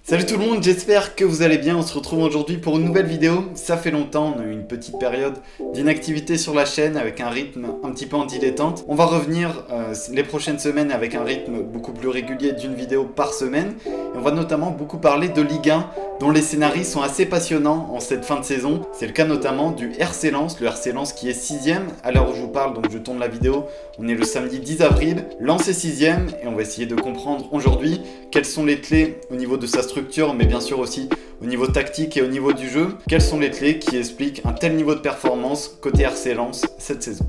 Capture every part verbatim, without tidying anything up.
Salut tout le monde, j'espère que vous allez bien. On se retrouve aujourd'hui pour une nouvelle vidéo. Ça fait longtemps, on a eu une petite période d'inactivité sur la chaîne avec un rythme un petit peu en dilettante. On va revenir euh, les prochaines semaines avec un rythme beaucoup plus régulier d'une vidéo par semaine. Et on va notamment beaucoup parler de Ligue un, dont les scénarios sont assez passionnants en cette fin de saison. C'est le cas notamment du R C Lens, le R C Lens qui est sixième à l'heure où je vous parle, donc je tourne la vidéo. On est le samedi dix avril, Lens est sixième et on va essayer de comprendre aujourd'hui quelles sont les clés au niveau de sa structure, mais bien sûr aussi au niveau tactique et au niveau du jeu. Quelles sont les clés qui expliquent un tel niveau de performance côté R C Lens cette saison?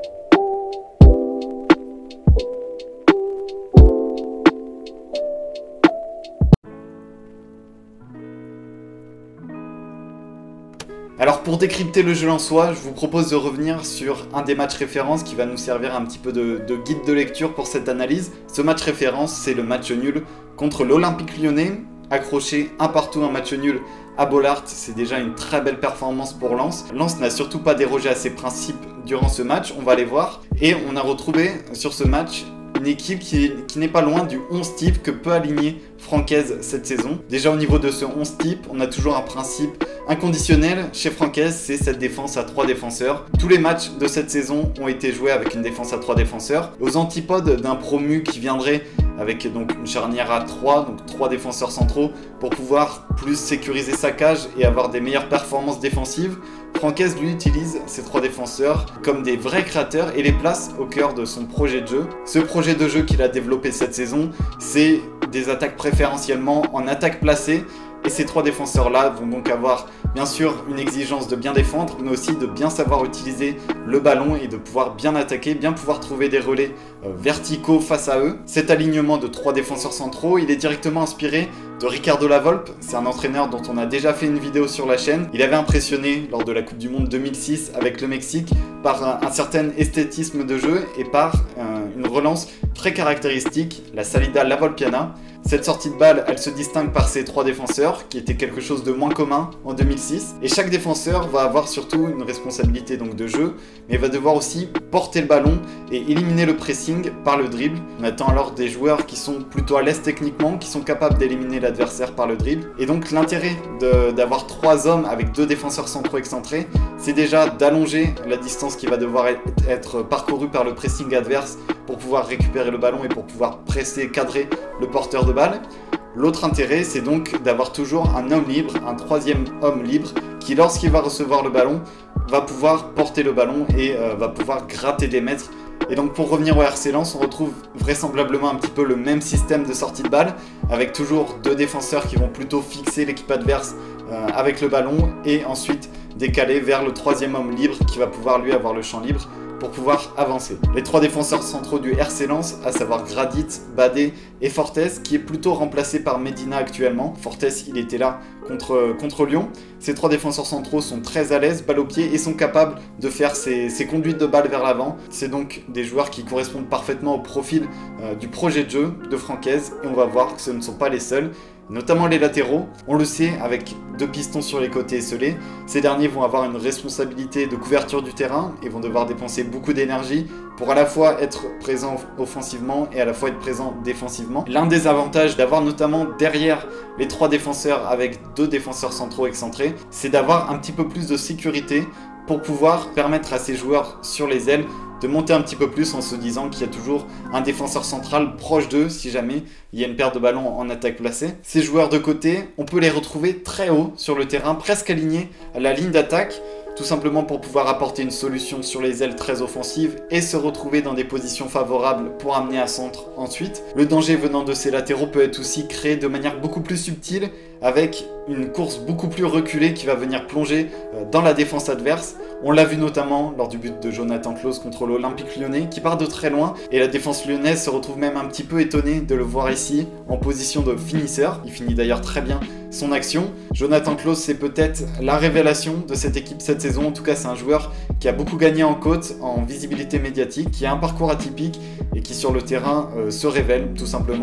Alors pour décrypter le jeu lensois, je vous propose de revenir sur un des matchs références qui va nous servir un petit peu de, de guide de lecture pour cette analyse. Ce match référence, c'est le match nul contre l'Olympique Lyonnais, accroché un partout, un match nul à Bollaert. C'est déjà une très belle performance pour Lens. Lens n'a surtout pas dérogé à ses principes durant ce match, on va les voir. Et on a retrouvé sur ce match une équipe qui, qui n'est pas loin du onze type que peut aligner Francaise cette saison. Déjà au niveau de ce onze type, on a toujours un principe inconditionnel chez Francaise, c'est cette défense à trois défenseurs. Tous les matchs de cette saison ont été joués avec une défense à trois défenseurs. Aux antipodes d'un promu qui viendrait avec donc une charnière à trois, donc trois défenseurs centraux, pour pouvoir plus sécuriser sa cage et avoir des meilleures performances défensives, Francaise lui utilise ces trois défenseurs comme des vrais créateurs et les place au cœur de son projet de jeu. Ce projet de jeu qu'il a développé cette saison, c'est des attaques préférentiellement en attaque placée. Et ces trois défenseurs-là vont donc avoir bien sûr une exigence de bien défendre, mais aussi de bien savoir utiliser le ballon et de pouvoir bien attaquer, bien pouvoir trouver des relais euh, verticaux face à eux. Cet alignement de trois défenseurs centraux, il est directement inspiré de Ricardo Lavolpe. C'est un entraîneur dont on a déjà fait une vidéo sur la chaîne. Il avait impressionné lors de la Coupe du Monde deux mille six avec le Mexique par un, un certain esthétisme de jeu et par euh, une relance très caractéristique, la salida lavolpiana. Cette sortie de balle, elle se distingue par ses trois défenseurs, qui était quelque chose de moins commun en deux mille six. Et chaque défenseur va avoir surtout une responsabilité donc de jeu, mais va devoir aussi porter le ballon et éliminer le pressing par le dribble. On attend alors des joueurs qui sont plutôt à l'aise techniquement, qui sont capables d'éliminer l'adversaire par le dribble. Et donc l'intérêt d'avoir trois hommes avec deux défenseurs centraux excentrés, c'est déjà d'allonger la distance qui va devoir être parcourue par le pressing adverse pour pouvoir récupérer le ballon et pour pouvoir presser, cadrer le porteur de balle. L'autre intérêt, c'est donc d'avoir toujours un homme libre, un troisième homme libre, qui lorsqu'il va recevoir le ballon, va pouvoir porter le ballon et euh, va pouvoir gratter des mètres. Et donc pour revenir au R C Lens, on retrouve vraisemblablement un petit peu le même système de sortie de balle, avec toujours deux défenseurs qui vont plutôt fixer l'équipe adverse euh, avec le ballon et ensuite décaler vers le troisième homme libre qui va pouvoir lui avoir le champ libre pour pouvoir avancer. Les trois défenseurs centraux du R C Lens, à savoir Gradit, Badé et Fortes, qui est plutôt remplacé par Medina actuellement. Fortes, il était là contre, contre Lyon. Ces trois défenseurs centraux sont très à l'aise, balle au pied, et sont capables de faire ces, ces conduites de balle vers l'avant. C'est donc des joueurs qui correspondent parfaitement au profil euh, du projet de jeu de Francaise, et on va voir que ce ne sont pas les seuls. Notamment les latéraux, on le sait, avec deux pistons sur les côtés esselés, ces derniers vont avoir une responsabilité de couverture du terrain et vont devoir dépenser beaucoup d'énergie pour à la fois être présents offensivement et à la fois être présents défensivement. L'un des avantages d'avoir notamment derrière les trois défenseurs avec deux défenseurs centraux excentrés, c'est d'avoir un petit peu plus de sécurité pour pouvoir permettre à ces joueurs sur les ailes de monter un petit peu plus en se disant qu'il y a toujours un défenseur central proche d'eux si jamais il y a une paire de ballons en attaque placée. Ces joueurs de côté, on peut les retrouver très haut sur le terrain, presque alignés à la ligne d'attaque, tout simplement pour pouvoir apporter une solution sur les ailes très offensive et se retrouver dans des positions favorables pour amener à centre ensuite. Le danger venant de ces latéraux peut être aussi créé de manière beaucoup plus subtile avec une course beaucoup plus reculée qui va venir plonger dans la défense adverse. On l'a vu notamment lors du but de Jonathan Clauss contre l'Olympique Lyonnais qui part de très loin et la défense lyonnaise se retrouve même un petit peu étonnée de le voir ici en position de finisseur. Il finit d'ailleurs très bien son action. Jonathan Clauss, c'est peut-être la révélation de cette équipe cette saison. En tout cas, c'est un joueur qui a beaucoup gagné en côte, en visibilité médiatique, qui a un parcours atypique et qui sur le terrain euh, se révèle tout simplement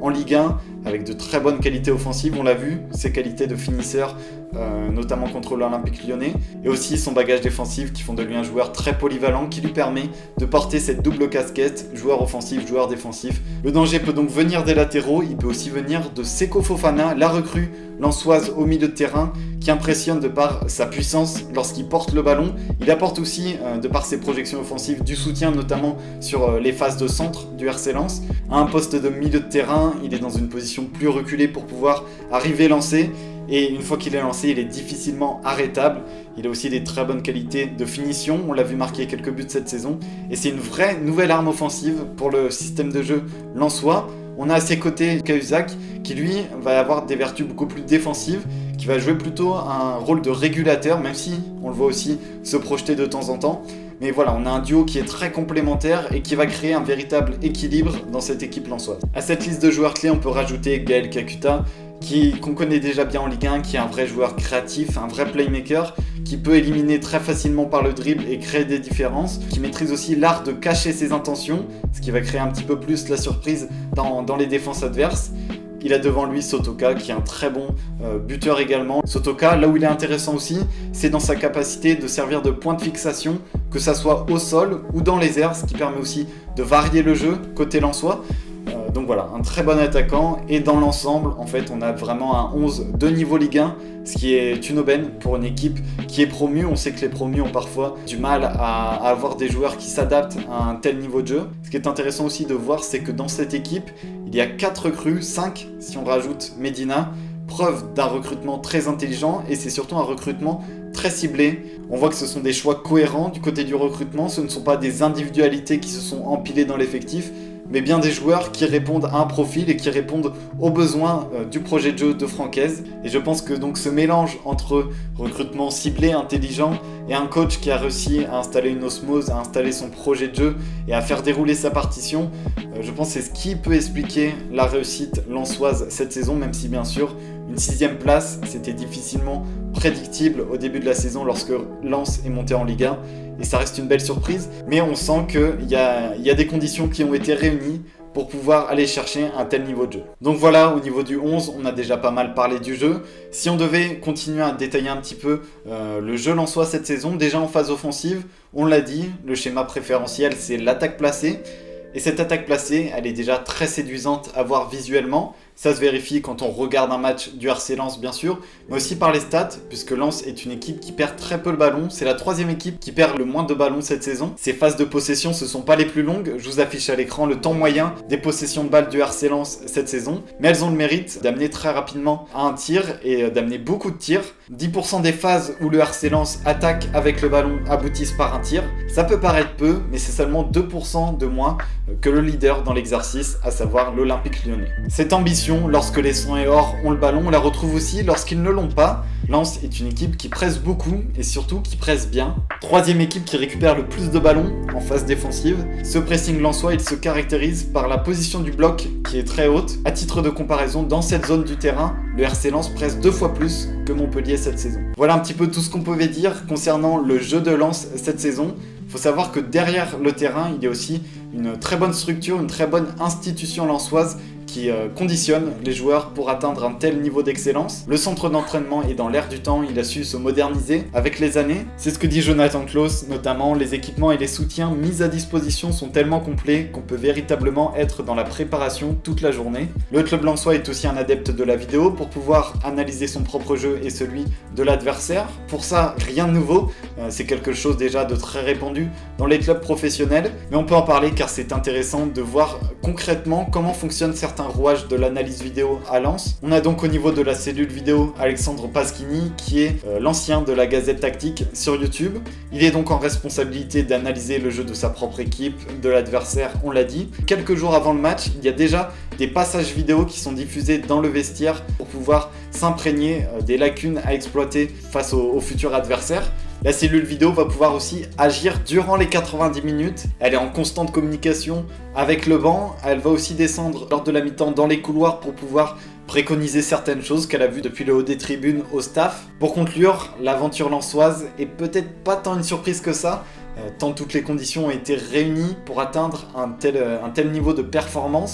en Ligue un, avec de très bonnes qualités offensives, on l'a vu, ses qualités de finisseur, euh, notamment contre l'Olympique Lyonnais, et aussi son bagage défensif qui font de lui un joueur très polyvalent, qui lui permet de porter cette double casquette, joueur offensif, joueur défensif. Le danger peut donc venir des latéraux, il peut aussi venir de Seko Fofana, la recrue lensoise au milieu de terrain, qui impressionne de par sa puissance lorsqu'il porte le ballon. Il apporte aussi, euh, de par ses projections offensives, du soutien notamment sur euh, les phases de centre du R C Lens. À un poste de milieu de terrain, il est dans une position plus reculée pour pouvoir arriver lancé. Et une fois qu'il est lancé, il est difficilement arrêtable. Il a aussi des très bonnes qualités de finition, on l'a vu marquer quelques buts cette saison. Et c'est une vraie nouvelle arme offensive pour le système de jeu lensois. On a à ses côtés Cahuzac qui lui va avoir des vertus beaucoup plus défensives, qui va jouer plutôt un rôle de régulateur, même si on le voit aussi se projeter de temps en temps. Mais voilà, on a un duo qui est très complémentaire et qui va créer un véritable équilibre dans cette équipe lensoise. À cette liste de joueurs clés, on peut rajouter Gaël Kakuta, qu'on connaît déjà bien en Ligue un, qui est un vrai joueur créatif, un vrai playmaker, qui peut éliminer très facilement par le dribble et créer des différences, qui maîtrise aussi l'art de cacher ses intentions, ce qui va créer un petit peu plus la surprise dans, dans les défenses adverses. Il a devant lui Sotoka qui est un très bon euh, buteur également. Sotoka, là où il est intéressant aussi, c'est dans sa capacité de servir de point de fixation, que ça soit au sol ou dans les airs, ce qui permet aussi de varier le jeu côté lensois. Euh, donc voilà, un très bon attaquant, et dans l'ensemble, en fait, on a vraiment un onze de niveau Ligue un, ce qui est une aubaine pour une équipe qui est promue. On sait que les promus ont parfois du mal à, à avoir des joueurs qui s'adaptent à un tel niveau de jeu. Ce qui est intéressant aussi de voir, c'est que dans cette équipe, il y a quatre recrues, cinq si on rajoute Medina, preuve d'un recrutement très intelligent, et c'est surtout un recrutement très ciblé. On voit que ce sont des choix cohérents du côté du recrutement, ce ne sont pas des individualités qui se sont empilées dans l'effectif, mais bien des joueurs qui répondent à un profil et qui répondent aux besoins euh, du projet de jeu de Francaise. Et je pense que donc ce mélange entre recrutement ciblé, intelligent, et un coach qui a réussi à installer une osmose, à installer son projet de jeu et à faire dérouler sa partition, euh, je pense que c'est ce qui peut expliquer la réussite lensoise cette saison, même si bien sûr une sixième place, c'était difficilement prédictible au début de la saison lorsque Lens est monté en Ligue un, et ça reste une belle surprise, mais on sent qu'il y a, y a des conditions qui ont été réunies pour pouvoir aller chercher un tel niveau de jeu. Donc voilà, au niveau du onze, on a déjà pas mal parlé du jeu. Si on devait continuer à détailler un petit peu euh, le jeu lensois cette saison, déjà en phase offensive, on l'a dit, le schéma préférentiel c'est l'attaque placée. Et cette attaque placée, elle est déjà très séduisante à voir visuellement. Ça se vérifie quand on regarde un match du R C Lens bien sûr, mais aussi par les stats, puisque Lens est une équipe qui perd très peu le ballon. C'est la troisième équipe qui perd le moins de ballons cette saison. Ses phases de possession, ne sont pas les plus longues. Je vous affiche à l'écran le temps moyen des possessions de balles du R C Lens cette saison. Mais elles ont le mérite d'amener très rapidement à un tir et d'amener beaucoup de tirs. dix pour cent des phases où le R C Lens attaque avec le ballon aboutissent par un tir. Ça peut paraître peu, mais c'est seulement deux pour cent de moins que le leader dans l'exercice, à savoir l'Olympique Lyonnais. Cette ambition, lorsque les Sang et Or ont le ballon, on la retrouve aussi lorsqu'ils ne l'ont pas. Lens est une équipe qui presse beaucoup et surtout qui presse bien. Troisième équipe qui récupère le plus de ballons en phase défensive. Ce pressing lensois, il se caractérise par la position du bloc qui est très haute. À titre de comparaison, dans cette zone du terrain, le R C Lens presse deux fois plus que Montpellier cette saison. Voilà un petit peu tout ce qu'on pouvait dire concernant le jeu de Lens cette saison. Il faut savoir que derrière le terrain, il y a aussi une très bonne structure, une très bonne institution lensoise qui euh, conditionne les joueurs pour atteindre un tel niveau d'excellence. Le centre d'entraînement est dans l'air du temps, il a su se moderniser avec les années. C'est ce que dit Jonathan Klaus, notamment les équipements et les soutiens mis à disposition sont tellement complets qu'on peut véritablement être dans la préparation toute la journée. Le club lensois est aussi un adepte de la vidéo pour pouvoir analyser son propre jeu et celui de l'adversaire. Pour ça, rien de nouveau, euh, c'est quelque chose déjà de très répandu dans les clubs professionnels, mais on peut en parler car c'est intéressant de voir concrètement comment fonctionnent certains rouage de l'analyse vidéo à Lens. On a donc au niveau de la cellule vidéo Alexandre Paschini qui est euh, l'ancien de la Gazette Tactique sur YouTube. Il est donc en responsabilité d'analyser le jeu de sa propre équipe, de l'adversaire, on l'a dit. Quelques jours avant le match, il y a déjà des passages vidéo qui sont diffusés dans le vestiaire pour pouvoir s'imprégner euh, des lacunes à exploiter face au, au futur adversaire. La cellule vidéo va pouvoir aussi agir durant les quatre-vingt-dix minutes. Elle est en constante communication avec le banc. Elle va aussi descendre lors de la mi-temps dans les couloirs pour pouvoir préconiser certaines choses qu'elle a vues depuis le haut des tribunes au staff. Pour conclure, l'aventure lensoise est peut-être pas tant une surprise que ça, euh, tant toutes les conditions ont été réunies pour atteindre un tel, euh, un tel niveau de performance.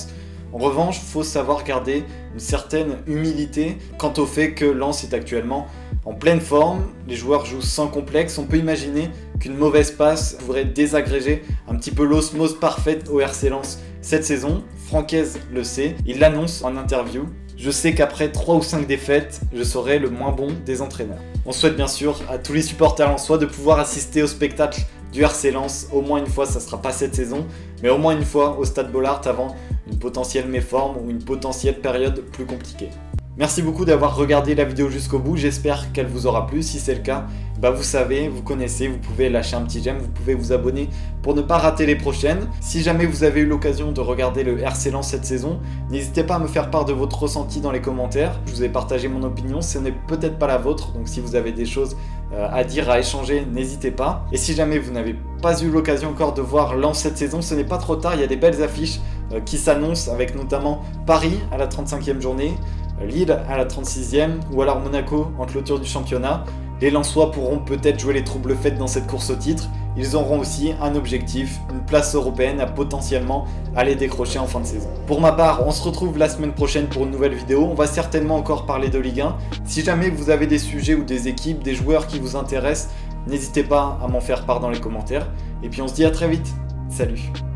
En revanche, il faut savoir garder une certaine humilité quant au fait que Lens est actuellement en pleine forme, les joueurs jouent sans complexe, on peut imaginer qu'une mauvaise passe pourrait désagréger un petit peu l'osmose parfaite au R C Lens cette saison. Francaise le sait, il l'annonce en interview. Je sais qu'après trois ou cinq défaites, je serai le moins bon des entraîneurs. On souhaite bien sûr à tous les supporters lensois de pouvoir assister au spectacle du R C Lens au moins une fois, ça ne sera pas cette saison, mais au moins une fois au Stade Bollaert avant une potentielle méforme ou une potentielle période plus compliquée. Merci beaucoup d'avoir regardé la vidéo jusqu'au bout, j'espère qu'elle vous aura plu. Si c'est le cas, bah vous savez, vous connaissez, vous pouvez lâcher un petit j'aime, vous pouvez vous abonner pour ne pas rater les prochaines. Si jamais vous avez eu l'occasion de regarder le R C Lens cette saison, n'hésitez pas à me faire part de votre ressenti dans les commentaires. Je vous ai partagé mon opinion, ce n'est peut-être pas la vôtre, donc si vous avez des choses à dire, à échanger, n'hésitez pas. Et si jamais vous n'avez pas eu l'occasion encore de voir Lens cette saison, ce n'est pas trop tard, il y a des belles affiches qui s'annoncent avec notamment Paris à la trente-cinquième journée, Lille à la trente-sixième ou alors Monaco en clôture du championnat. Les Lensois pourront peut-être jouer les troubles faites dans cette course au titre. Ils auront aussi un objectif, une place européenne à potentiellement aller décrocher en fin de saison. Pour ma part, on se retrouve la semaine prochaine pour une nouvelle vidéo. On va certainement encore parler de Ligue un. Si jamais vous avez des sujets ou des équipes, des joueurs qui vous intéressent, n'hésitez pas à m'en faire part dans les commentaires. Et puis on se dit à très vite. Salut!